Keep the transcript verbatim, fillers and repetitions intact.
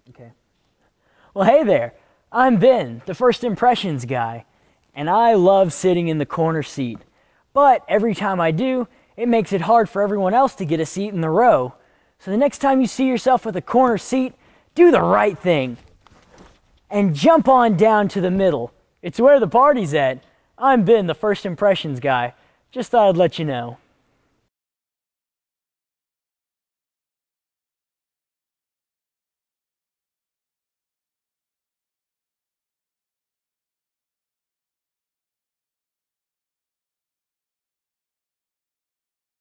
Okay. Well, hey there. I'm Ben, the First Impressions guy, and I love sitting in the corner seat. But every time I do, it makes it hard for everyone else to get a seat in the row. So the next time you see yourself with a corner seat, do the right thing and jump on down to the middle. It's where the party's at. I'm Ben, the First Impressions guy. Just thought I'd let you know.